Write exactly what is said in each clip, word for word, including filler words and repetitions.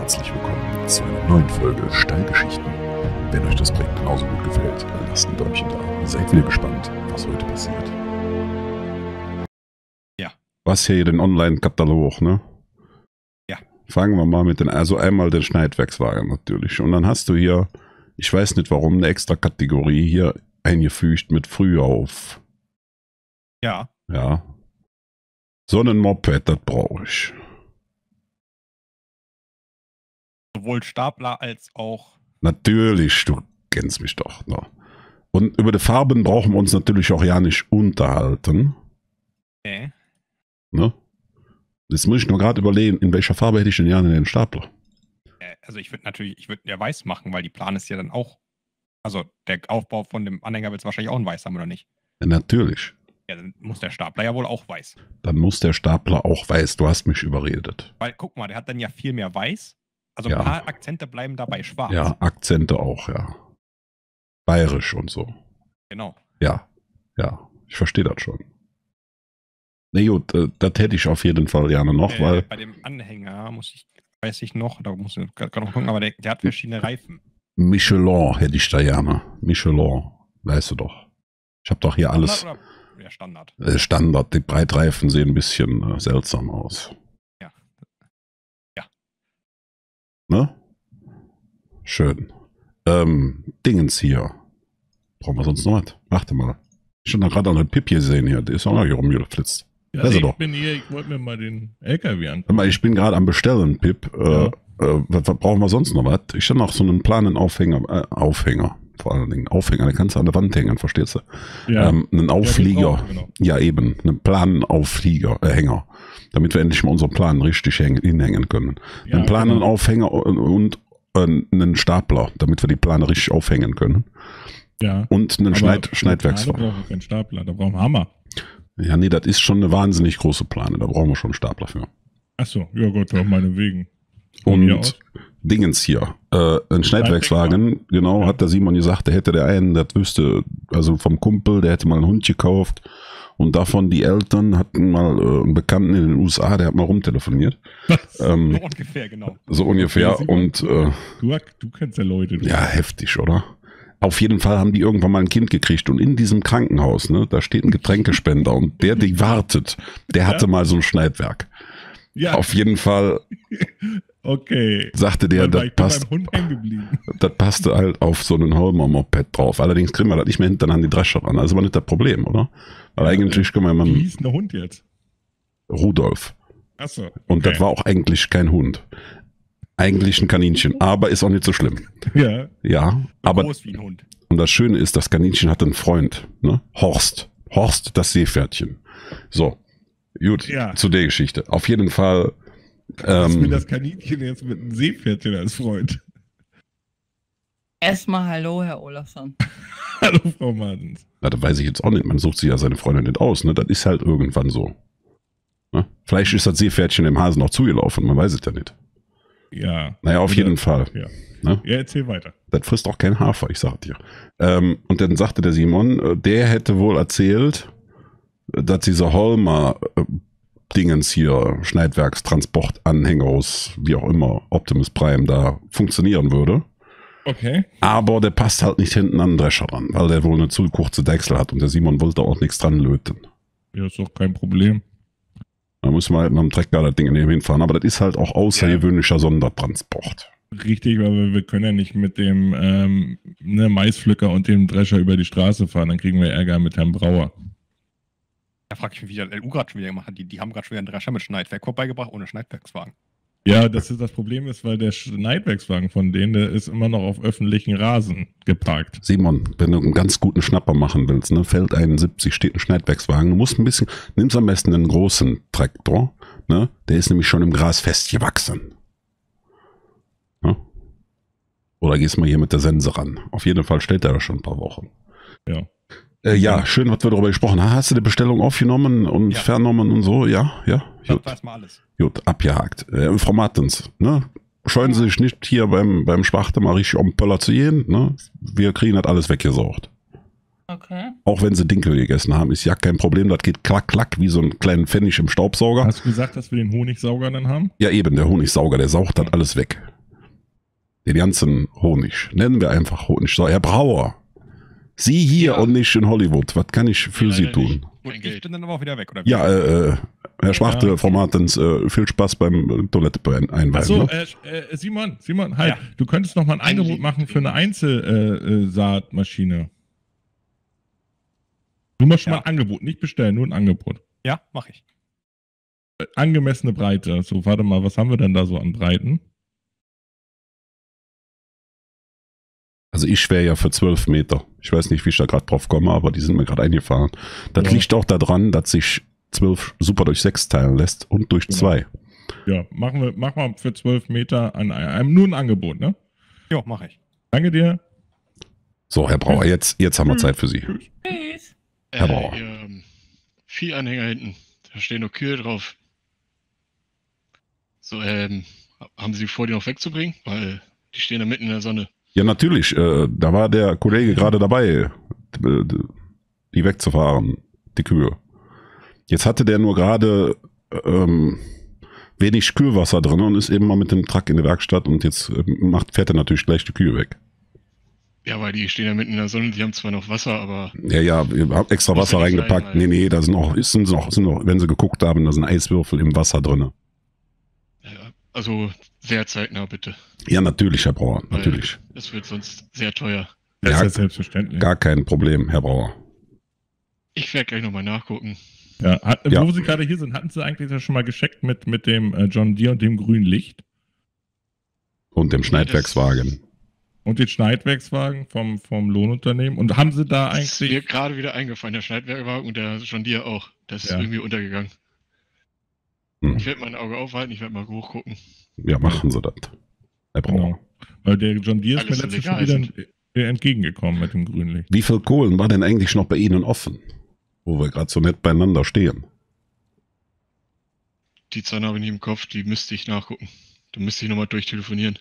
herzlich willkommen zu einer neuen Folge Stallgeschichten. Wenn euch das Projekt genauso gut gefällt, lasst ein Däumchen da. Seid wieder gespannt, was heute passiert. Ja. Was hier den Online-Katalog, ne? Ja. Fangen wir mal mit den, also einmal den Schneidwerkswagen natürlich. Und dann hast du hier, ich weiß nicht warum, eine extra Kategorie hier eingefügt mit Frühauf. Ja. Ja. So einen Moped, das brauche ich. Sowohl Stapler als auch... Natürlich, du kennst mich doch. Ne? Und über die Farben brauchen wir uns natürlich auch ja nicht unterhalten. Okay. Ne? Jetzt muss ich nur gerade überlegen, in welcher Farbe hätte ich denn gerne den Stapler? Also ich würde natürlich, ich würde ja weiß machen, weil die Plan ist ja dann auch, also der Aufbau von dem Anhänger wird es wahrscheinlich auch ein weiß haben, oder nicht? Ja, natürlich. Ja, dann muss der Stapler ja wohl auch weiß. Dann muss der Stapler auch weiß. Du hast mich überredet. Weil, guck mal, der hat dann ja viel mehr weiß. Also Ja. ein paar Akzente bleiben dabei schwarz. Ja, Akzente auch, ja. Bayerisch und so. Genau. Ja, ja, ich verstehe das schon. Ne gut, äh, das hätte ich auf jeden Fall gerne noch, Äh, weil... bei dem Anhänger muss ich, weiß ich noch, da muss ich gerade noch gucken, aber der, der hat verschiedene Reifen. Michelin hätte ich da gerne. Michelin, weißt du doch. Ich habe doch hier alles... Standard oder? Ja, Standard. Äh, Standard, die Breitreifen sehen ein bisschen äh, seltsam aus. Ja. Ja. Ne? Schön. Ähm, Dingens hier. Brauchen wir sonst noch was? Warte mal. Ich habe da gerade noch einen Pip hier gesehen hier. Der ist auch noch hier rumgeflitzt. Ja, Also ich doch. bin hier, ich wollte mir mal den L K W Hör angucken. mal, ich bin gerade am Bestellen, Pip. Äh, Ja. äh, was, was brauchen wir sonst noch was? Ich habe noch so einen planen Aufhänger. Äh, Aufhänger. Vor allen Dingen Aufhänger. Den kannst du an der Wand hängen, verstehst du? Ja. Ähm, einen Auflieger. Ja, den brauchen wir noch. Ja, eben. Einen Planenauflieger, äh, Hänger. Damit wir endlich mal unseren Plan richtig hängen, hinhängen können. Ja, einen Planenaufhänger genau. und, und äh, einen Stapler, damit wir die Plane richtig aufhängen können. Ja. Und einen Aber Schneid für Schneidwerkswagen. Da brauchen wir keinen Stapler, da brauchen wir Hammer. Ja, nee, das ist schon eine wahnsinnig große Plane. Da brauchen wir schon einen Stapler für. Achso, ja Gott, auch meinetwegen. Von mir Und aus. Dingens hier. Äh, ein Schneidwerkswagen, genau, Ja. hat der Simon gesagt, der hätte der einen, das wüsste, also vom Kumpel, der hätte mal einen Hund gekauft. Und davon die Eltern hatten mal äh, einen Bekannten in den U S A, der hat mal rumtelefoniert. Ähm, So ungefähr, genau. so ungefähr. Ja, Simon, Und äh, Du, du kennst ja Leute. Du. ja, heftig, oder? Auf jeden Fall haben die irgendwann mal ein Kind gekriegt und in diesem Krankenhaus, ne, da steht ein Getränkespender und der, die wartet, der hatte Ja? mal so ein Schneidwerk. Ja, Auf jeden Fall okay. sagte der, Dann war das ich bei passt, meinem Hund hängen geblieben. das passte halt auf so einen Holmer-Moped drauf. Allerdings kriegen wir das nicht mehr hinten an die Drescher ran. Also war nicht das Problem, oder? Weil Ja, eigentlich können wir Wie mal hieß denn der Hund jetzt? Rudolf. Achso. Okay. Und das war auch eigentlich kein Hund. Eigentlich ein Kaninchen, aber ist auch nicht so schlimm. Ja, Ja, aber Groß wie ein Hund. und das Schöne ist, das Kaninchen hatte einen Freund, ne? Horst. Horst, das Seepferdchen. So, gut, Ja. zu der Geschichte. Auf jeden Fall, was ähm, will das Kaninchen jetzt mit einem Seepferdchen als Freund? Erstmal hallo, Herr Olafsson. Hallo, Frau Martens. na, das weiß ich jetzt auch nicht, man sucht sich ja seine Freundin nicht aus, ne? Das ist halt irgendwann so. Ne? Vielleicht ist das Seepferdchen dem Hasen noch zugelaufen, man weiß es ja nicht. Ja. Naja, auf Oder- jeden Fall. Ja. Ne? Ja, erzähl weiter. Das frisst auch kein Hafer, ich sag dir. Ähm, und dann sagte der Simon, äh, der hätte wohl erzählt, äh, dass dieser Holmer äh, Dingens hier, Schneidwerkstransportanhänger aus, wie auch immer, Optimus Prime da funktionieren würde. Okay. Aber der passt halt nicht hinten an den Drescher ran, weil der wohl eine zu kurze Deichsel hat und der Simon wollte auch nichts dran löten. Ja, ist doch kein Problem. Da muss man halt mit dem Trecker das Ding neben hinfahren, aber das ist halt auch außergewöhnlicher Sondertransport. Richtig, weil wir, wir können ja nicht mit dem ähm, ne, Maispflücker und dem Drescher über die Straße fahren, dann kriegen wir Ärger mit Herrn Brauer. Da frage ich mich, wie der L U gerade schon wieder gemacht hat. Die, die haben gerade schon wieder einen Drescher mit Schneidwerk vorbeigebracht, ohne Schneidwerkswagen. Ja, das ist das Problem ist, weil der Schneidwerkswagen von denen, der ist immer noch auf öffentlichen Rasen geparkt. Simon, wenn du einen ganz guten Schnapper machen willst, ne, Feld einundsiebzig steht ein Schneidwerkswagen, du musst ein bisschen, nimmst am besten einen großen Traktor, ne, der ist nämlich schon im Gras festgewachsen. Ne? Oder gehst mal hier mit der Sense ran. Auf jeden Fall steht der da schon ein paar Wochen. Ja. Äh, ja, schön, was wir darüber gesprochen haben. Hast du die Bestellung aufgenommen und Ja. vernommen und so? Ja, ja. Das Gut, war erstmal alles. gut abgehakt. Äh, Frau Martens, ne? Scheuen Sie sich nicht hier beim, beim Schwachte mal richtig um den Pöller zu gehen, ne? Wir kriegen das alles weggesaugt. Okay. Auch wenn sie Dinkel gegessen haben, ist ja kein Problem. Das geht klack, klack, wie so ein kleinen Pfennig im Staubsauger. Hast du gesagt, dass wir den Honigsauger dann haben? Ja, eben, der Honigsauger, der saugt das alles weg. Den ganzen Honig. Nennen wir einfach Honig. So, Herr Brauer. Sie hier Ja. und nicht in Hollywood. Was kann ich für Ja, Sie leider tun? nicht. Gut, Kein ich Geld. bin dann aber auch wieder weg, oder wie? Ja, äh, äh, Herr Schwarte, Ja. Frau Martens, äh, viel Spaß beim äh, Toilette einweihen. Achso, Ne? äh, äh, Simon, Simon, halt. Ja. Du könntest noch mal ein Einlegen, Angebot machen für eine dringend. Einzelsaatmaschine. Du machst schon Ja. mal ein Angebot, nicht bestellen, nur ein Angebot. Ja, mache ich. Äh, Angemessene Breite. So, warte mal, was haben wir denn da so an Breiten? Also ich wäre ja für zwölf Meter. Ich weiß nicht, wie ich da gerade drauf komme, aber die sind mir gerade eingefahren. Das Ja. liegt auch daran, dass sich zwölf super durch sechs teilen lässt und durch Genau. zwei. Ja, machen wir, machen wir für zwölf Meter an einem, nur ein Angebot, ne? Jo, mache ich. Danke dir. So, Herr Brauer, jetzt, jetzt haben wir Zeit für Sie. Tschüss. Herr Bauer. Äh, ihr, ähm, Viehanhänger hinten. Da stehen noch Kühe drauf. So, ähm, haben Sie vor, die noch wegzubringen? Weil die stehen da mitten in der Sonne. Ja, natürlich. Äh, da war der Kollege gerade dabei, äh, die wegzufahren, die Kühe. Jetzt hatte der nur gerade ähm, wenig Kühlwasser drin und ist eben mal mit dem Truck in die Werkstatt und jetzt äh, macht, fährt er natürlich gleich die Kühe weg. Ja, weil die stehen da mitten in der Sonne, die haben zwar noch Wasser, aber Ja, ja, wir haben extra Muss Wasser ja nicht reingepackt. sein, Nee, weil- nee, da sind noch, ist- sind noch, sind noch, wenn sie geguckt haben, da sind Eiswürfel im Wasser drin. ja, also sehr zeitnah bitte. Ja, natürlich, Herr Brauer, Weil natürlich. Es wird sonst sehr teuer. Das Ja, ist ja selbstverständlich. Gar kein Problem, Herr Brauer. Ich werde gleich nochmal nachgucken. Ja, hat, Ja. Wo Sie gerade hier sind, hatten Sie eigentlich das schon mal gescheckt mit, mit dem äh, John Deere und dem grünen Licht? Und dem Schneidwerkswagen. Und den Schneidwerkswagen vom, vom Lohnunternehmen? Und haben Sie da Das ist mir eigentlich. gerade wieder eingefallen, der Schneidwerkwagen und der John Deere auch. Das ist Ja. irgendwie untergegangen. Hm. Ich werde mein Auge aufhalten, ich werde mal hochgucken. Ja, machen Sie das. Herr Brauer. Genau. Weil der John Deere ist mir Alles letztens schon legal wieder äh, entgegengekommen mit dem grünen Licht. Wie viel Kohlen war denn eigentlich noch bei Ihnen offen? Wo wir gerade so nett beieinander stehen. Die Zahlen habe ich nicht im Kopf, die müsste ich nachgucken. Da müsste ich nochmal durchtelefonieren.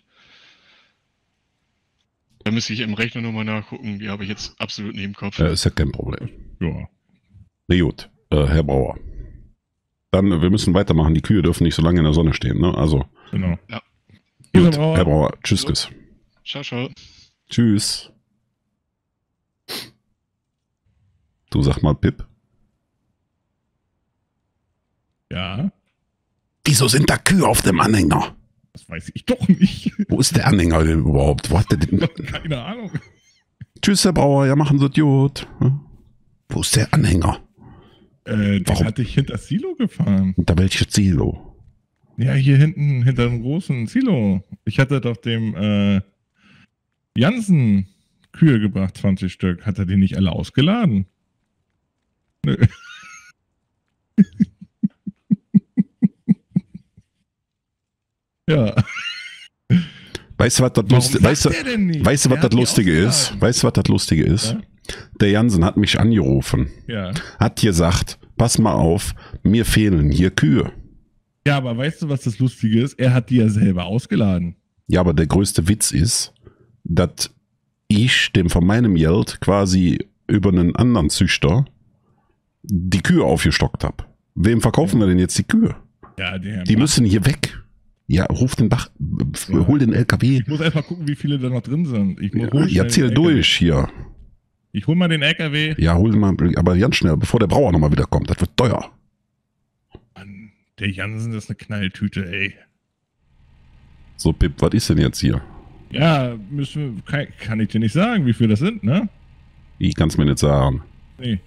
Da müsste ich im Rechner nochmal nachgucken, die habe ich jetzt absolut nicht im Kopf. Ja, ist ja kein Problem. Ja. Na gut, äh, Herr Brauer. Dann, äh, wir müssen weitermachen. Die Kühe dürfen nicht so lange in der Sonne stehen, ne? Also, Genau. Ja. Herr gut, Brauer. Herr Brauer. Tschüss, Jo. tschüss. Ciao, ciao. Tschüss. Du sag mal, Pip. Ja, Wieso sind da Kühe auf dem Anhänger? das weiß ich doch nicht. Wo ist der Anhänger denn überhaupt? Wo hat der den? Keine Ahnung. Tschüss, Herr Brauer. Ja, machen Sie gut. Wo ist der Anhänger? Äh, den Warum? hatte ich hinter das Silo gefahren. Unter welches Silo? Ja, hier hinten, hinter dem großen Silo. Ich hatte doch dem äh, Jansen Kühe gebracht, zwanzig Stück. Hat er die nicht alle ausgeladen? Nö. ja. Weißt du, was das Warum Lustige, sagt weißt du, der denn nicht? weißt du, was Der das hat die Lustige ist? ausgeladen. Weißt du, was das Lustige ist? Ja? Der Jansen hat mich angerufen, Ja. hat gesagt, pass mal auf, mir fehlen hier Kühe. Ja, aber weißt du, was das Lustige ist? Er hat die ja selber ausgeladen. Ja, aber der größte Witz ist, dass ich dem von meinem Geld quasi über einen anderen Züchter die Kühe aufgestockt habe. Wem verkaufen wir denn jetzt die Kühe? Ja, der Die müssen hier weg. Ja, ruf den Bach, Ja. hol den L K W. Ich muss erstmal gucken, wie viele da noch drin sind. Ich muss Ja, hol ja, schnell zähl den L K W. durch hier. Ich hol mal den L K W. Ja, hol mal, aber ganz schnell, bevor der Brauer nochmal wiederkommt. Das wird teuer. Mann, der Jansen ist eine Knalltüte, ey. So, Pip, was ist denn jetzt hier? Ja, müssen wir, kann, kann ich dir nicht sagen, wie viel das sind, ne? Ich kann es mir nicht sagen. Nee.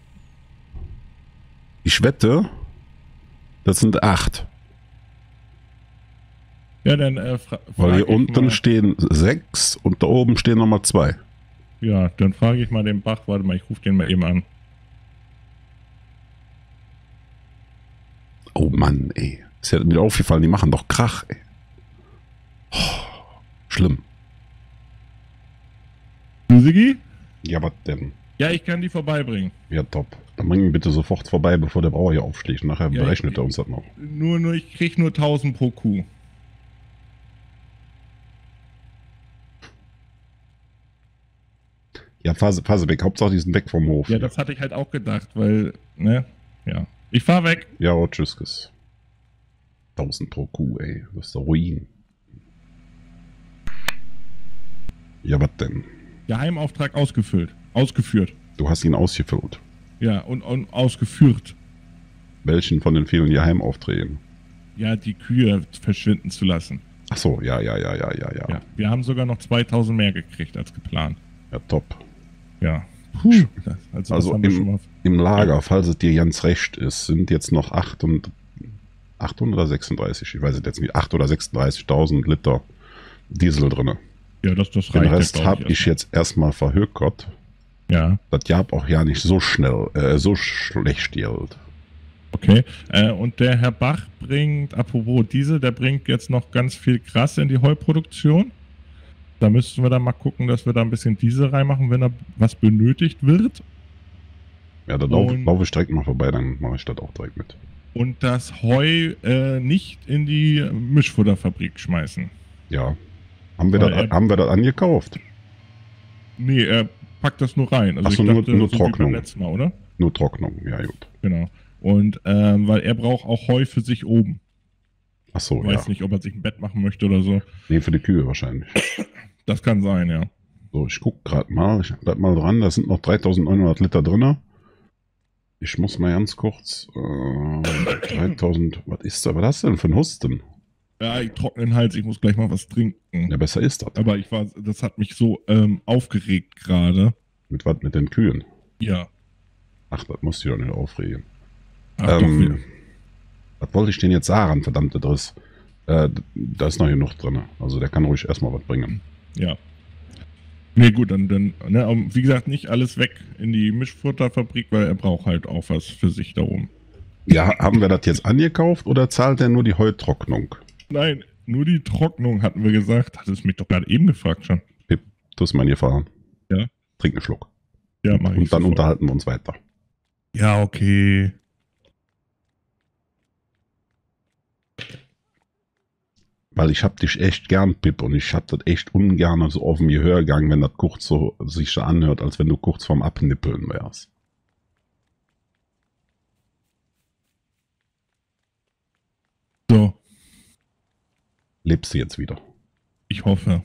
Ich wette, das sind acht. Ja, dann äh, fra Weil frag hier ich unten mal, stehen sechs und da oben stehen nochmal zwei. Ja, dann frage ich mal den Bach. Warte mal, ich rufe den mal eben an. Oh Mann, ey. Ist ja mir aufgefallen, die machen doch Krach, ey. Oh, schlimm. Du, Sigi? Ja, was denn? Ja, ich kann die vorbeibringen. Ja, top. Dann bring ihn bitte sofort vorbei, bevor der Brauer hier aufschlägt. Nachher Ja, berechnet ich- er uns das noch. Nur, nur, ich krieg nur tausend pro Kuh. Ja, fahr, sie- fahr sie weg. Hauptsache, die sind weg vom Hof. Ja, das hatte ich halt auch gedacht, weil, ne? Ja. Ich fahr weg. Ja, oh, tschüss. Tschüss. tausend pro Kuh, ey. Das ist der Ruin. Ja, was denn? Geheimauftrag ausgefüllt. Ausgeführt. Du hast ihn ausgefüllt. Ja, und, und ausgeführt. Welchen von den vielen Geheimaufträgen? Ja, die Kühe verschwinden zu lassen. Ach so, ja, ja, ja, ja, ja, ja. Ja, wir haben sogar noch zweitausend mehr gekriegt als geplant. Ja, top. Ja. Puh. Das, also, Also das haben wir schon im, mal. im Lager, falls es dir ganz recht ist, sind jetzt noch acht und acht oder sechsunddreißig, ich weiß es jetzt nicht, acht oder sechsunddreißigtausend Liter Diesel drin. Ja, das, das Den reicht. Rest ja, glaub habe ich jetzt erstmal verhökert. Ja, Das Jahr auch ja nicht so schnell, äh, so schlecht Geld. okay. Äh, und der Herr Bach bringt, apropos Diesel, der bringt jetzt noch ganz viel Gras in die Heuproduktion. Da müssten wir dann mal gucken, dass wir da ein bisschen Diesel reinmachen, wenn da was benötigt wird. Ja, da laufe Und- lauf ich direkt mal vorbei, dann mache ich das auch direkt mit. Und das Heu äh, nicht in die Mischfutterfabrik schmeißen. Ja. Haben wir, Weil das, er- haben wir das angekauft? Nee, er packt das nur rein. Also Ach so, ich nur- dachte, nur so wie beim Trocknung. letzten Mal, oder? Nur Trocknung, ja gut. Genau. Und ähm, weil er braucht auch Heu für sich oben. Ach so, Ich ja. weiß nicht, ob er sich ein Bett machen möchte oder so. Nee, für die Kühe wahrscheinlich. Das kann sein, ja. So, ich guck gerade mal, ich bleib mal dran, da sind noch dreitausendneunhundert Liter drin. Ich muss mal ganz kurz, äh, dreitausend, was ist da, was hast du denn für ein Husten? Ja, ich trockne den Hals, ich muss gleich mal was trinken. Ja, besser ist das. Aber ich war, das hat mich so ähm, aufgeregt gerade. Mit was, mit den Kühen? Ja. Ach, das musst du doch nicht aufregen. Ach, doch wieder. Ähm, was wollte ich denn jetzt sagen, verdammte Driss? Äh, da ist noch genug drin. Also der kann ruhig erstmal was bringen. Ja. Nee, gut, dann, dann ne, um, wie gesagt, nicht alles weg in die Mischfutterfabrik, weil er braucht halt auch was für sich da oben. Ja, haben wir das jetzt angekauft oder zahlt er nur die Heutrocknung? Nein, nur die Trocknung hatten wir gesagt. Hat es mich doch gerade eben gefragt schon. Pip, du hast mal gefahren. Ja. Trink einen Schluck. Ja, mach ich Und dann sofort. unterhalten wir uns weiter. Ja, okay. Weil ich hab dich echt gern, Pip, und ich hab das echt ungern so auf dem Gehör gegangen, wenn das kurz so sich so anhört, als wenn du kurz vorm Abnippeln wärst. So, Lebst du jetzt wieder? ich hoffe.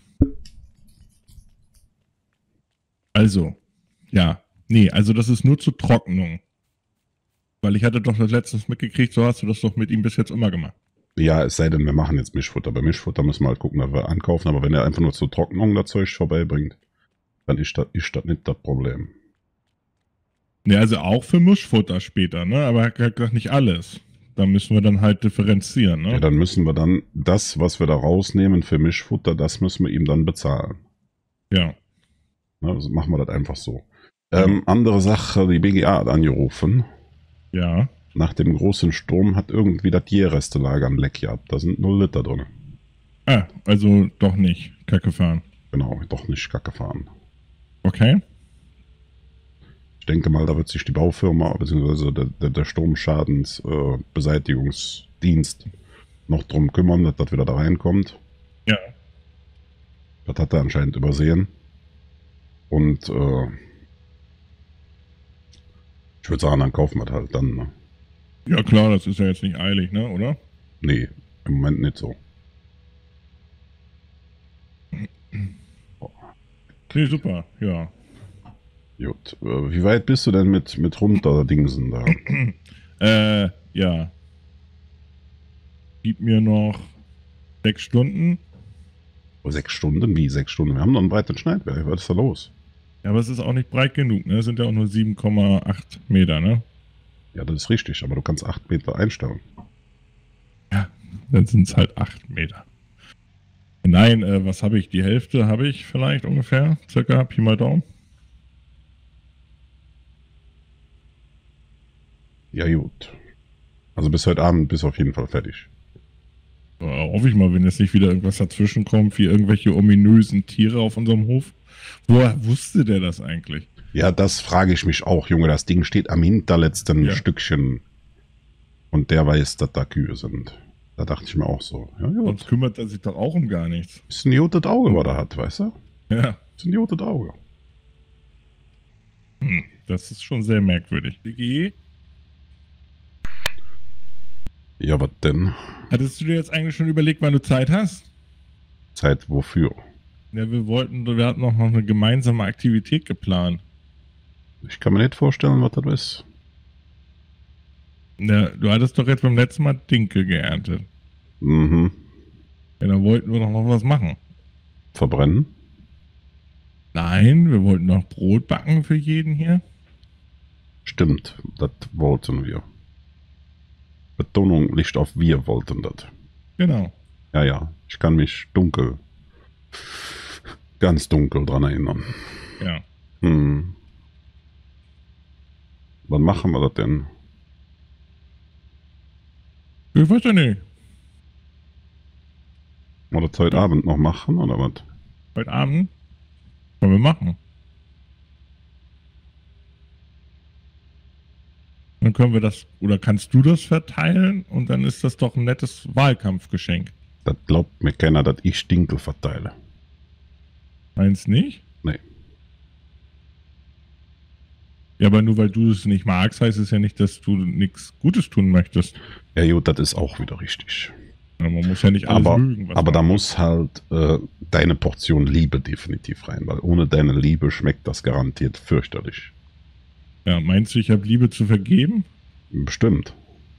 Also, ja. Nee, also das ist nur zur Trocknung. Weil ich hatte doch das letztes mitgekriegt, so hast du das doch mit ihm bis jetzt immer gemacht. Ja, es sei denn, wir machen jetzt Mischfutter. Bei Mischfutter müssen wir halt gucken, dass wir ankaufen, aber wenn er einfach nur zur Trocknung das Zeug vorbeibringt, dann ist das, ist das nicht das Problem. Ne, also auch für Mischfutter später, ne? Aber er hat gesagt, nicht alles. Da müssen wir dann halt differenzieren, ne? Ja, dann müssen wir dann das, was wir da rausnehmen für Mischfutter, das müssen wir ihm dann bezahlen. Ja. Ne, also machen wir das einfach so. Ähm, andere Sache, die B G A hat angerufen. Ja. Nach dem großen Sturm hat irgendwie das Tierrestelager ein Leck gehabt. Da sind null Liter drin. Ah, also doch nicht. Kacke fahren. Genau, doch nicht Kacke fahren. Okay. Ich denke mal, da wird sich die Baufirma bzw. der, der, der Sturmschadensbeseitigungsdienst äh, noch drum kümmern, dass das wieder da reinkommt. Ja. Das hat er anscheinend übersehen. Und äh, ich würde sagen, dann kaufen wir das halt dann. Ne? Ja klar, das ist ja jetzt nicht eilig, ne, oder? Nee, im Moment nicht so. Nee, super, ja. Gut. Äh, wie weit bist du denn mit, mit runterdingsen da? Äh, ja. Gib mir noch sechs Stunden. Oh, sechs Stunden? Wie sechs Stunden? Wir haben noch einen breiten Schneidwerk. Was ist da los? Ja, aber es ist auch nicht breit genug, ne? Es sind ja auch nur sieben Komma acht Meter, ne? Ja, das ist richtig, aber du kannst acht Meter einstellen. Dann sind es halt acht Meter. Nein, äh, was habe ich? Die Hälfte habe ich vielleicht ungefähr, circa, Pi mal Daumen. Ja, gut. Also bis heute Abend bist du auf jeden Fall fertig. Äh, hoffe ich mal, wenn jetzt nicht wieder irgendwas dazwischen kommt, wie irgendwelche ominösen Tiere auf unserem Hof. Woher wusste der das eigentlich? Ja, das frage ich mich auch, Junge. Das Ding steht am hinterletzten Ja. Stückchen. Und der weiß, dass da Kühe sind. Da dachte ich mir auch so. Ja, Sonst gut. kümmert er sich doch auch um gar nichts. Ist ein jotes Auge, was er hat, weißt du? Ja, Ist ein jotes Auge. hm, das ist schon sehr merkwürdig. Digi, Ja, was denn? hattest du dir jetzt eigentlich schon überlegt, wann du Zeit hast? Zeit wofür? Ja, wir wollten, wir hatten noch eine gemeinsame Aktivität geplant. Ich kann mir nicht vorstellen, was das ist. Ja, du hattest doch jetzt beim letzten Mal Dinkel geerntet. Mhm. Ja, da wollten wir doch noch was machen. Verbrennen? Nein, wir wollten noch Brot backen für jeden hier. Stimmt, das wollten wir. Betonung liegt auf wir wollten das. Genau. Ja, ja, ich kann mich dunkel, ganz dunkel dran erinnern. Ja. Hm. Wann machen wir das denn? Ich weiß ja nicht. Oder das heute Abend noch machen, oder was? Heute Abend können wir machen. Dann können wir das, oder kannst du das verteilen und dann ist das doch ein nettes Wahlkampfgeschenk. Das glaubt mir keiner, dass ich Dinkel verteile. Meinst nicht? Nee. Ja, aber nur weil du es nicht magst, heißt es ja nicht, dass du nichts Gutes tun möchtest. Ja, gut, das ist auch wieder richtig. Ja, man muss ja nicht alles Aber, mögen. was aber man da macht. muss halt äh, deine Portion Liebe definitiv rein, weil ohne deine Liebe schmeckt das garantiert fürchterlich. Ja, meinst du, ich habe Liebe zu vergeben? Bestimmt.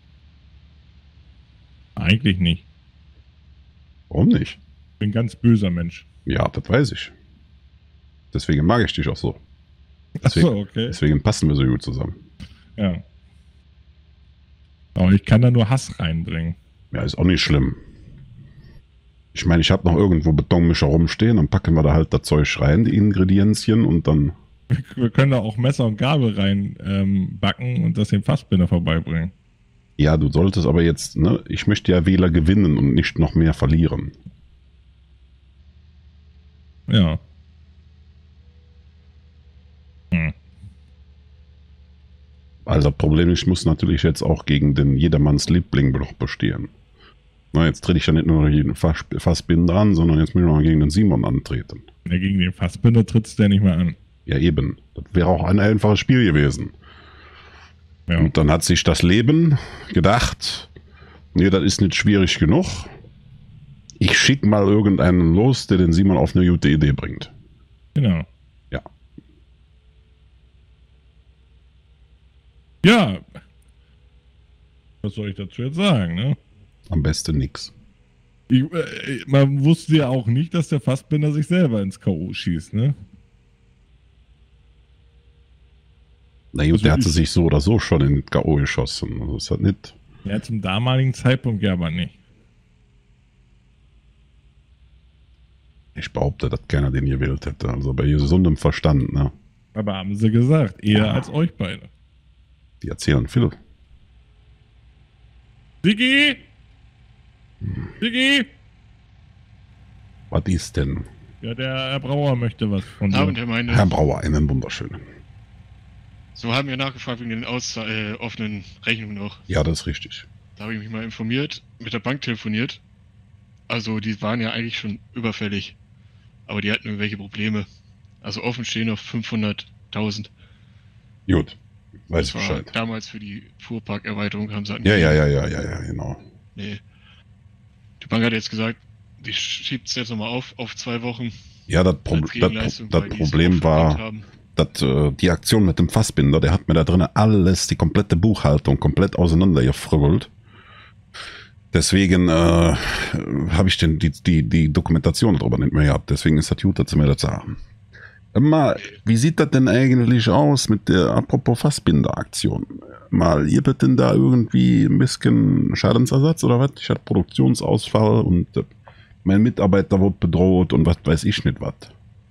Eigentlich nicht. Warum nicht? Ich bin ein ganz böser Mensch. Ja, das weiß ich. Deswegen mag ich dich auch so. Achso, okay. Deswegen passen wir so gut zusammen. Ja. Aber ich kann da nur Hass reinbringen. Ja, ist auch nicht schlimm. Ich meine, ich habe noch irgendwo Betonmischer rumstehen, dann packen wir da halt das Zeug rein, die Ingredienzien, und dann... Wir können da auch Messer und Gabel rein ähm, backen und das dem Fassbinder vorbeibringen. Ja, du solltest aber jetzt, ne, ich möchte ja Wähler gewinnen und nicht noch mehr verlieren. Ja. Hm. Also das Problem ist, ich muss natürlich jetzt auch gegen den Jedermanns Liebling noch bestehen. Na, jetzt trete ich ja nicht nur jeden Fass, Fassbinder an, sondern jetzt muss ich noch gegen den Simon antreten. Ja, gegen den Fassbinder trittst du ja nicht mehr an. Ja, eben. Das wäre auch ein einfaches Spiel gewesen. Ja. Und dann hat sich das Leben gedacht, nee, das ist nicht schwierig genug. Ich schicke mal irgendeinen los, der den Simon auf eine gute Idee bringt. Genau. Ja. Ja. Was soll ich dazu jetzt sagen, ne? Am besten nix. Ich, äh, man wusste ja auch nicht, dass der Fassbinder sich selber ins K O schießt, ne? Na gut, Also der hatte ich- sich so oder so schon in K O geschossen. Also ist halt nicht. Ja, zum damaligen Zeitpunkt ja aber nicht. Ich behaupte, dass keiner den gewählt hätte. Also bei gesundem Verstand, ne? Aber haben sie gesagt, eher als euch beide. Die erzählen viel. Diggi! Diggi! Was ist denn? Ja, der Herr Brauer möchte was von Guten Abend, dir. Herr Meine. Herr Brauer, einen wunderschönen. So haben wir nachgefragt wegen den aus, äh, offenen Rechnungen noch. Ja, das ist richtig. Da habe ich mich mal informiert, mit der Bank telefoniert. Also die waren ja eigentlich schon überfällig. Aber die hatten irgendwelche Probleme. Also offen stehen auf fünfhunderttausend. Gut, weiß ich Das war Bescheid. damals für die Fuhrparkerweiterung, haben sie Ja, ja, ja, ja, ja, ja, genau. Nee. Die Bank hat jetzt gesagt, die schiebt es jetzt nochmal auf, auf zwei Wochen. Ja, das, Pro als das, Gegenleistung, das weil die es Problem auch war, verdient haben. dass äh, die Aktion mit dem Fassbinder, der hat mir da drin alles, die komplette Buchhaltung komplett auseinandergefrügelt. Deswegen äh, habe ich den, die, die, die Dokumentation darüber nicht mehr gehabt. Deswegen ist das gut, dass sie mir das sagen. Mal, wie sieht das denn eigentlich aus mit der, apropos Fassbinder-Aktion? Mal, ihr bitte denn da irgendwie ein bisschen Schadensersatz oder was? Ich hatte Produktionsausfall und äh, mein Mitarbeiter wurde bedroht und was weiß ich nicht was.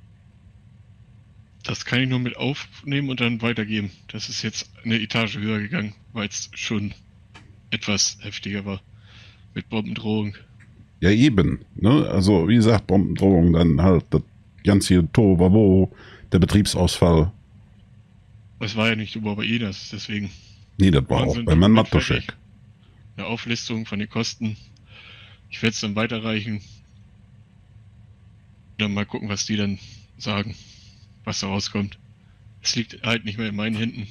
Das kann ich nur mit aufnehmen und dann weitergeben. Das ist jetzt eine Etage höher gegangen, weil es schon etwas heftiger war. Mit Bombendrohung. Ja, eben. Ne? Also, wie gesagt, Bombendrohung, dann halt das ganze Tohuwabohu, der Betriebsausfall. Es war ja nicht nur bei Idas, deswegen Nee, das war Machen auch Sie ein bei meinem Dokument Matoschek. eine Auflistung von den Kosten. Ich werde es dann weiterreichen. Dann mal gucken, was die dann sagen, was da rauskommt. Es liegt halt nicht mehr in meinen Händen.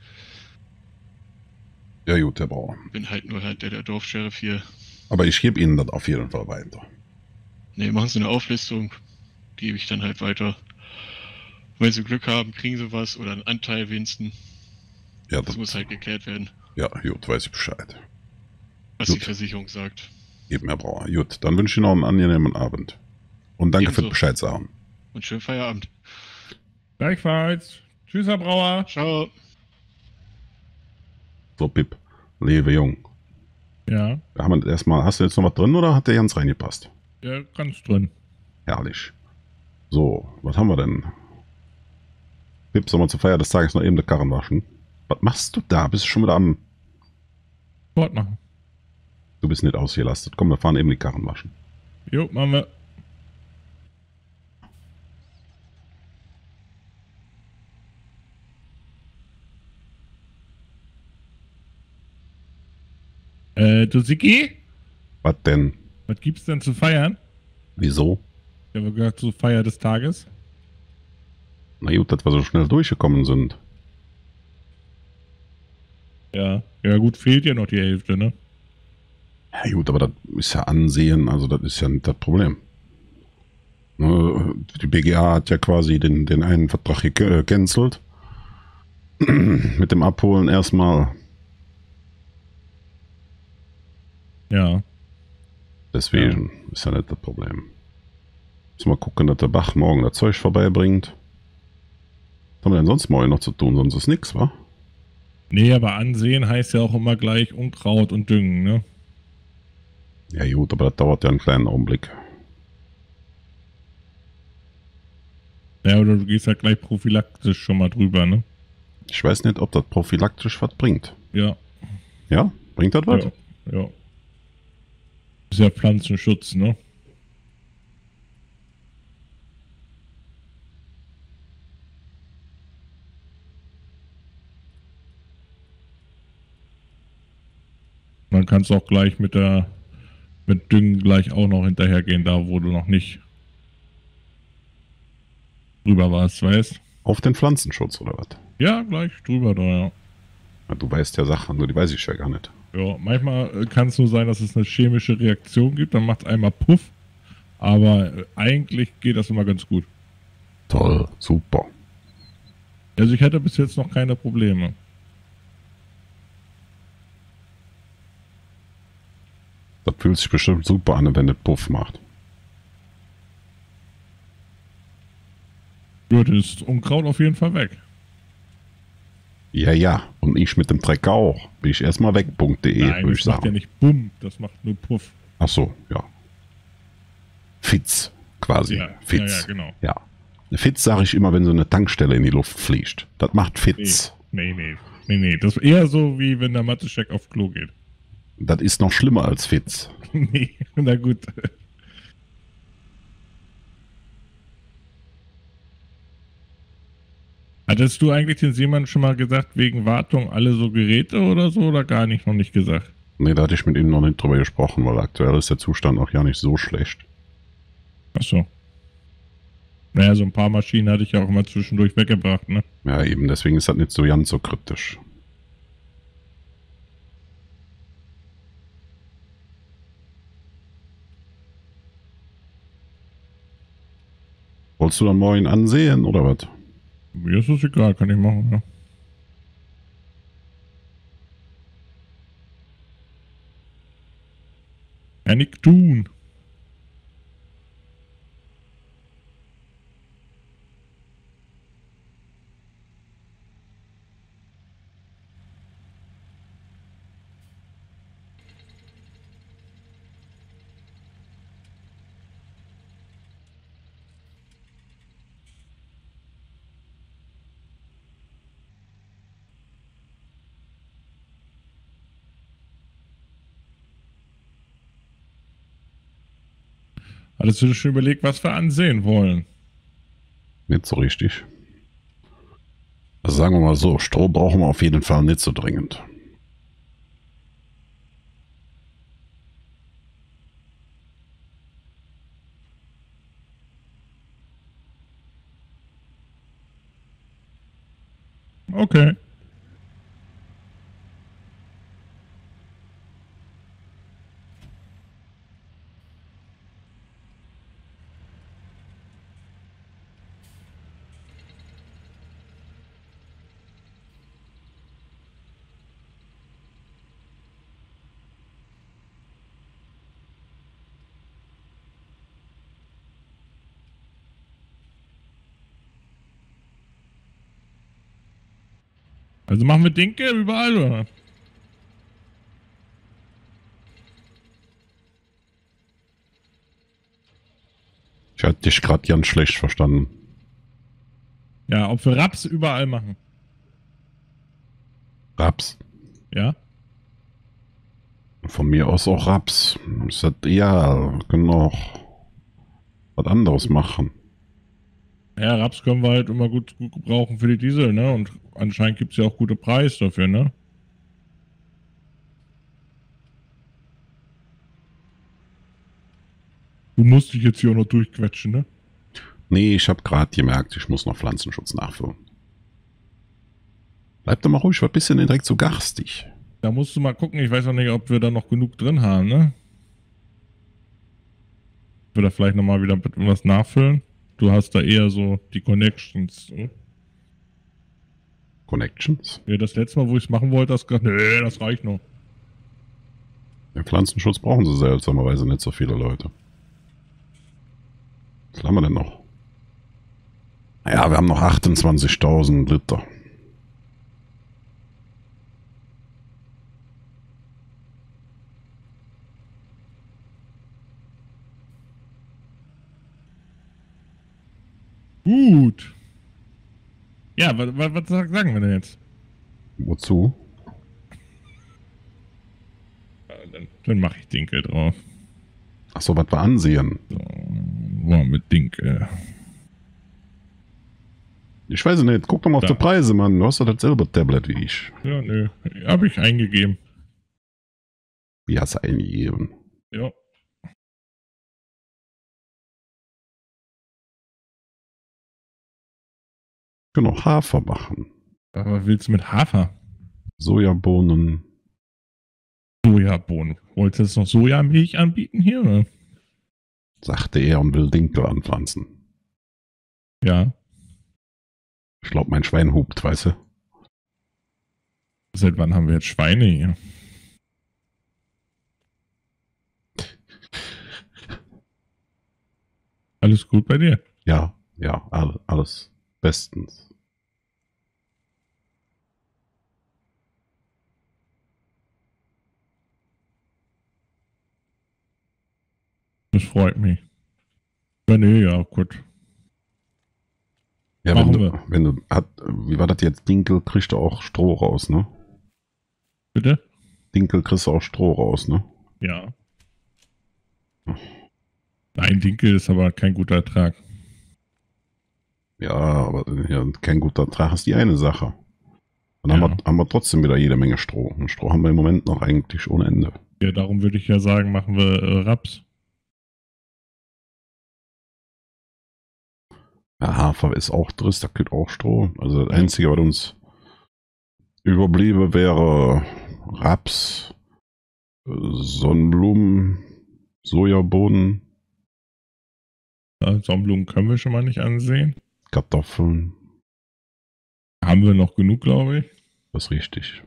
Ja, gut, Herr Bauer. Bin halt nur halt der, der Dorfsheriff hier. Aber ich gebe Ihnen das auf jeden Fall weiter. Ne, machen Sie eine Auflistung. gebe ich dann halt weiter. Wenn sie Glück haben, kriegen sie was oder einen Anteil wenigstens. Ja, Das das, muss halt geklärt werden, ja, gut, weiß ich Bescheid. was Gut. die Versicherung sagt. Eben, Herr Brauer. Gut, dann wünsche ich Ihnen noch einen angenehmen Abend. Und danke für Ebenso. Bescheid sagen. Und schönen Feierabend. Gleichfalls. Tschüss, Herr Brauer. Ciao. So, Pip, lebe jung. Ja, Da haben wir erstmal, hast du jetzt noch was drin oder hat der ganz reingepasst? ja, ganz drin. Herrlich. So, was haben wir denn? Pip, sollen wir zur Feier des Tages noch eben die Karren waschen? Was machst du da? Bist du schon wieder am... Sport machen. Du bist nicht ausgelastet. Komm, wir fahren eben die Karren waschen. Jo, machen wir. Äh, du Siki? Was denn? Was gibt's denn zu feiern? Wieso? Ich habe gehört, zur Feier des Tages. Na gut, dass wir so schnell durchgekommen sind. Ja. Ja, gut, fehlt ja noch die Hälfte, ne? Ja gut, aber das ist ja Ansehen, also das ist ja nicht das Problem. Ne, die B G A hat ja quasi den, den einen Vertrag gecancelt. Mit dem Abholen erstmal. Ja. Deswegen ist ja nicht das Problem. Muss mal gucken, dass der Bach morgen das Zeug vorbeibringt. Was haben wir denn sonst morgen noch zu tun? Sonst ist nichts, wa? Nee, aber ansehen heißt ja auch immer gleich Unkraut und Düngen, ne? Ja gut, aber das dauert ja einen kleinen Augenblick. Ja, oder du gehst halt gleich prophylaktisch schon mal drüber, ne? Ich weiß nicht, ob das prophylaktisch was bringt. Ja. Ja? Bringt das was? Ja. Ja. Ist ja Pflanzenschutz, ne? Man kann es auch gleich mit der mit Düngen gleich auch noch hinterhergehen, da wo du noch nicht drüber warst, weißt? Auf den Pflanzenschutz oder was? Ja, gleich drüber da, ja. Ja, du weißt ja Sachen, nur die weiß ich ja gar nicht. Ja, manchmal kann es nur sein, dass es eine chemische Reaktion gibt, dann macht es einmal Puff, aber äh, eigentlich geht das immer ganz gut. Toll, super. Also ich hatte bis jetzt noch keine Probleme. Das fühlt sich bestimmt super an, wenn das Puff macht. Ja, dann ist das Unkraut auf jeden Fall weg. Ja, ja. Und ich mit dem Trecker auch. Bin ich erstmal weg.de, Nein, würde das ich macht ja sagen. nicht Bumm, das macht nur Puff. Ach so, ja. Fitz, quasi. Ja, Fitz. ja, ja, genau. Ja. Fitz sage ich immer, wenn so eine Tankstelle in die Luft fliegt. Das macht Fitz. Nee, nee, nee, nee. Das ist eher so, wie wenn der Mathe-Check auf Klo geht. Das ist noch schlimmer als Fitz. Nee, na gut. Hattest du eigentlich den Seemann schon mal gesagt, wegen Wartung alle so Geräte oder so, oder gar nicht, noch nicht gesagt? Nee, da hatte ich mit ihm noch nicht drüber gesprochen, weil aktuell ist der Zustand auch ja nicht so schlecht. Achso. Naja, so ein paar Maschinen hatte ich ja auch immer zwischendurch weggebracht, ne? Ja, eben, deswegen ist das nicht so ganz so kritisch. Wolltest du dann morgen ansehen, oder was? Mir ist es egal, kann ich machen, ja. Kann ich tun. Hattest du dir schon überlegt, was wir ansehen wollen? Nicht so richtig. Also sagen wir mal so, Strom brauchen wir auf jeden Fall nicht so dringend. Okay. Also machen wir Dinkel überall, oder? Ich hatte dich gerade ganz schlecht verstanden. Ja, ob wir Raps überall machen. Raps. Ja? Von mir aus auch Raps. Ich sagte, ja, wir können auch was anderes machen. Ja, Raps können wir halt immer gut, gut gebrauchen für die Diesel, ne? Und anscheinend gibt es ja auch gute Preise dafür, ne? Du musst dich jetzt hier auch noch durchquetschen, ne? Nee, ich habe gerade gemerkt, ich muss noch Pflanzenschutz nachfüllen. Bleib doch mal ruhig, war ein bisschen direkt so garstig. Da musst du mal gucken, ich weiß auch nicht, ob wir da noch genug drin haben, ne? Ich würde da vielleicht nochmal wieder was nachfüllen. Du hast da eher so die Connections. Ne? Connections? Ja, das letzte Mal, wo ich es machen wollte, hast du gesagt, nee, das reicht noch. Den Pflanzenschutz brauchen sie seltsamerweise nicht so viele Leute. Was haben wir denn noch? Naja, wir haben noch achtundzwanzigtausend Liter. Gut. Ja, was, was, was sagen wir denn jetzt? Wozu? Ja, dann dann mache ich Dinkel drauf. Achso, was wir ansehen. So, war mit Dinkel. Ich weiß nicht, guck doch mal auf Da. die Preise, Mann. Du hast doch dasselbe Tablet wie ich. Ja, nö. Habe ich eingegeben. Wie hast du eingegeben? Ja. Können auch Hafer machen. Aber was willst du mit Hafer? Sojabohnen. Sojabohnen. Wolltest du jetzt noch Sojamilch anbieten hier, oder? Sagte er und will Dinkel anpflanzen. Ja. Ich glaube, mein Schwein hupt, weißt du? Seit wann haben wir jetzt Schweine hier? Alles gut bei dir? Ja, ja, all, alles bestens. Das freut mich. Ja, nee, ja, gut. Ja, wenn Machen du, wir. wenn du, hat, wie war das jetzt? Dinkel kriegst du auch Stroh raus, ne? Bitte? Dinkel kriegst du auch Stroh raus, ne? Ja. Nein, Dinkel ist aber kein guter Ertrag. Ja, aber ja, kein guter Ertrag ist die eine Sache. Dann Ja. haben, wir, haben wir trotzdem wieder jede Menge Stroh. Und Stroh haben wir im Moment noch eigentlich ohne Ende. Ja, darum würde ich ja sagen, machen wir äh, Raps. Ja, Hafer ist auch drin, da geht auch Stroh. Also das Einzige, was uns überbliebe, wäre Raps, äh, Sonnenblumen, Sojabohnen, Äh, Sonnenblumen können wir schon mal nicht ansehen. Kartoffeln. Haben wir noch genug, glaube ich. Das ist richtig.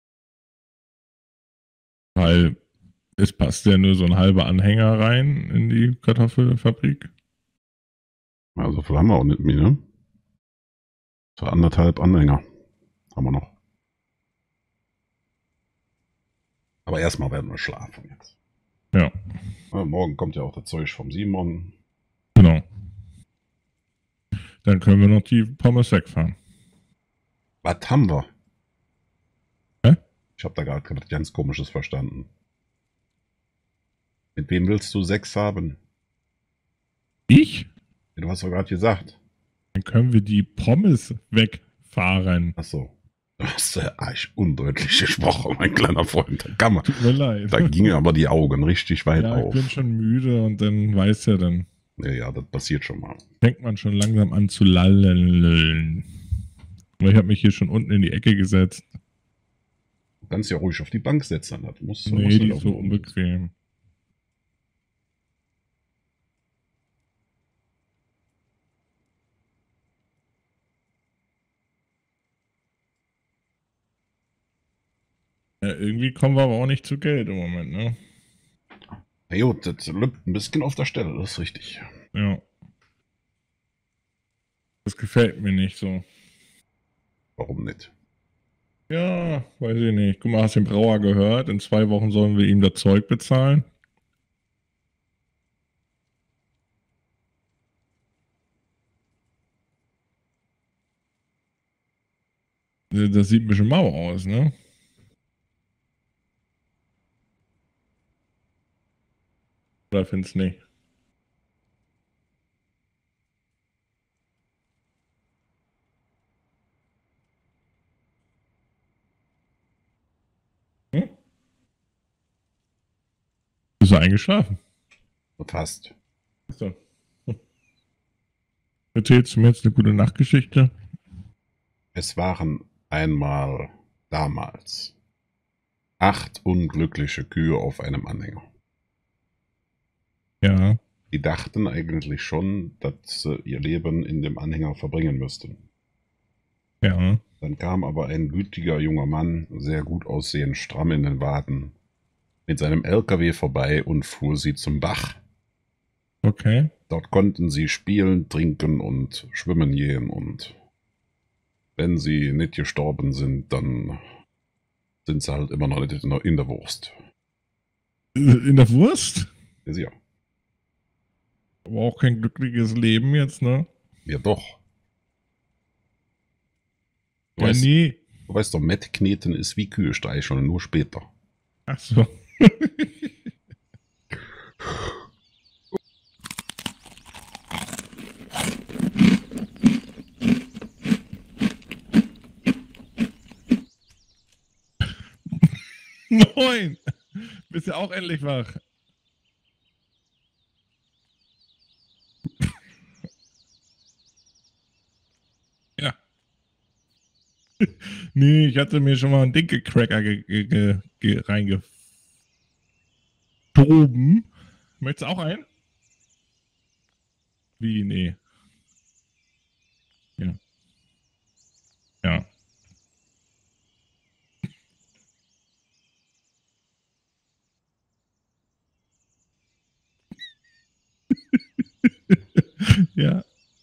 Weil es passt ja nur so ein halber Anhänger rein in die Kartoffelfabrik. Also viel haben wir auch nicht mehr, ne? So anderthalb Anhänger haben wir noch. Aber erstmal werden wir schlafen jetzt. Ja, Ja, morgen kommt ja auch das Zeug vom Simon. genau. Dann können wir noch die Pommes wegfahren. Was haben wir? Hä? Ich habe da gerade was ganz Komisches verstanden. Mit wem willst du Sex haben? Ich? Du hast doch gerade gesagt. Dann können wir die Pommes wegfahren. Achso. Du hast ja arg undeutlich gesprochen, mein kleiner Freund. Da, kann man, Tut mir leid. da gingen aber die Augen richtig weit Ja, ich auf. bin schon müde und dann weiß ja, dann Ja, ja, das passiert schon mal. fängt man schon langsam an zu lallen. Aber ich habe mich hier schon unten in die Ecke gesetzt. Du kannst ja ruhig auf die Bank setzen. Das muss, Nee, muss die nicht ist auf so den Boden. unbequem. Ja, irgendwie kommen wir aber auch nicht zu Geld im Moment, ne? Ja, gut, das lübt ein bisschen auf der Stelle, das ist richtig. Ja. Das gefällt mir nicht so. Warum nicht? Ja, weiß ich nicht. Guck mal, hast den Brauer gehört? In zwei Wochen sollen wir ihm das Zeug bezahlen. Das sieht ein bisschen mau aus, ne? Oder findest du nicht? Hm? Bist du eingeschlafen? Fast. So. Erzählst du mir jetzt eine gute Nachtgeschichte? Es waren einmal damals acht unglückliche Kühe auf einem Anhänger. Ja. Die dachten eigentlich schon, dass sie ihr Leben in dem Anhänger verbringen müssten. Ja. Dann kam aber ein gütiger junger Mann, sehr gut aussehend, stramm in den Waden, mit seinem L K W vorbei und fuhr sie zum Bach. Okay. Dort konnten sie spielen, trinken und schwimmen gehen, und wenn sie nicht gestorben sind, dann sind sie halt immer noch nicht in der, in der Wurst. In der Wurst? Ja, sicher. Aber auch kein glückliches Leben jetzt, ne? Ja, doch. Du, Ja, weißt, nee. du weißt doch, Mettkneten ist wie Kühe streicheln, nur später. Ach so. Moin! Bist du auch endlich wach? Ja. Nee, ich hatte mir schon mal einen Dinkelcracker ge ge ge ge reingeschoben. Möchtest du auch einen? Wie? Nee. Ja. Ja. Ja.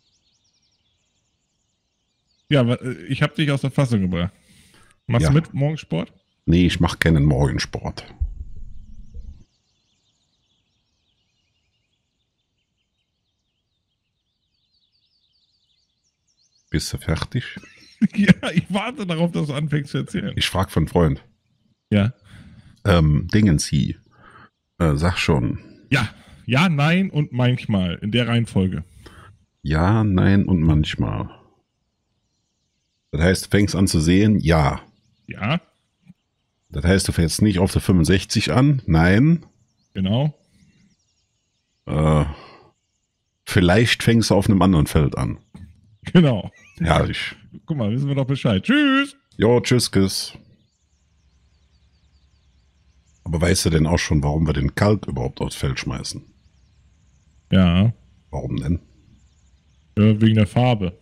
Ja, aber äh, ich habe dich aus der Fassung gebracht. Machst Ja. du mit morgen Sport? Nee, ich mache keinen Morgensport. Bist du fertig? Ja, ich warte darauf, dass du anfängst zu erzählen. Ich frage von Freund. Ja. Ähm, Dingensie. Äh, sag schon. Ja. Ja, nein und manchmal. In der Reihenfolge. Ja, nein und manchmal. Das heißt, du fängst an zu sehen? Ja. Ja, Das heißt, du fängst nicht auf der fünfundsechzig an? Nein. genau. Äh, vielleicht fängst du auf einem anderen Feld an. Genau. Ja, ich. Guck mal, wissen wir doch Bescheid. Tschüss. Jo, tschüss, Kiss. Aber weißt du denn auch schon, warum wir den Kalk überhaupt aufs Feld schmeißen? Ja, Warum denn? äh, wegen der Farbe.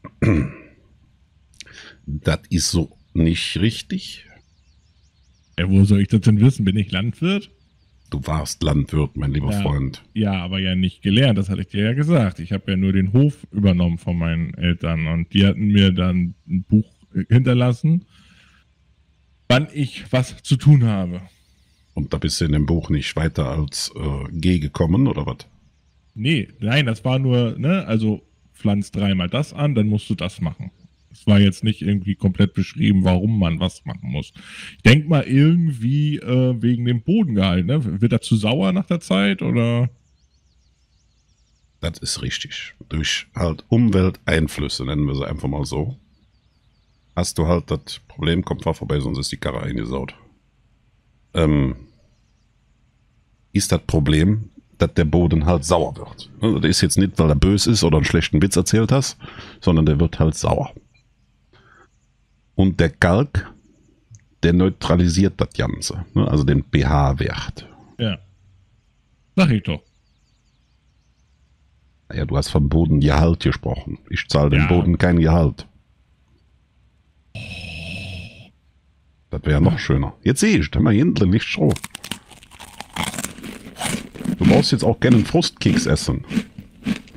Das ist so nicht richtig. Ja, wo soll ich das denn wissen? Bin ich Landwirt? Du warst Landwirt, mein lieber Ja. Freund. Ja, aber ja nicht gelernt, das hatte ich dir ja gesagt. Ich habe ja nur den Hof übernommen von meinen Eltern und die hatten mir dann ein Buch äh, hinterlassen, wann ich was zu tun habe. Und da bist du in dem Buch nicht weiter als äh, G gekommen, oder was? Nee, nein, das war nur, ne, also pflanz dreimal das an, dann musst du das machen. Es war jetzt nicht irgendwie komplett beschrieben, warum man was machen muss. Ich denke mal irgendwie äh, wegen dem Bodengehalt, ne? Wird er zu sauer nach der Zeit oder? Das ist richtig. Durch halt Umwelteinflüsse, nennen wir sie einfach mal so, hast du halt das Problem, kommt mal vorbei, sonst ist die Karre eingesaut. Ähm, ist das Problem, dass der Boden halt sauer wird. Also der ist jetzt nicht, weil er böse ist oder einen schlechten Witz erzählt hast, sondern der wird halt sauer. Und der Kalk, der neutralisiert das Ganze, ne? Also den pH-Wert. Ja. Sag ich doch. Naja, du hast vom Bodengehalt gesprochen. Ich zahle dem Ja. Boden kein Gehalt. Das wäre noch schöner. Jetzt sehe ich, da mal hinten nicht so. Du brauchst jetzt auch gerne einen Frustkeks essen.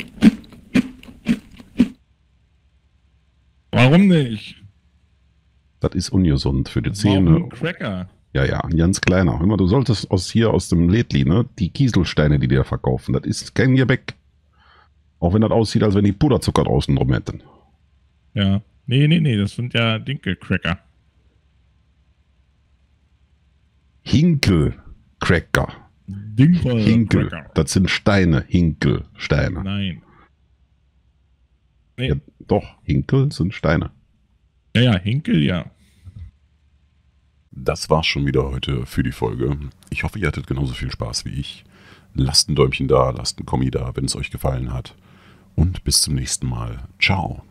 Warum nicht? Das ist ungesund für die Zähne. Warum Cracker? Ja, ja, ein ganz kleiner. Hör mal, du solltest aus hier aus dem Lädli, ne, die Kieselsteine, die die da verkaufen, das ist kein Gebäck. Auch wenn das aussieht, als wenn die Puderzucker draußen drum hätten. Ja. Nee, nee, nee, das sind ja Dinkelcracker. Hinkelcracker. Dinkel. Hinkel. Das sind Steine. Hinkelsteine. Nein. Nee. Ja, doch, Hinkel sind Steine. Ja, ja, Hinkel, ja. Das war's schon wieder heute für die Folge. Ich hoffe, ihr hattet genauso viel Spaß wie ich. Lasst ein Däumchen da, lasst ein Kommi da, wenn es euch gefallen hat. Und bis zum nächsten Mal. Ciao.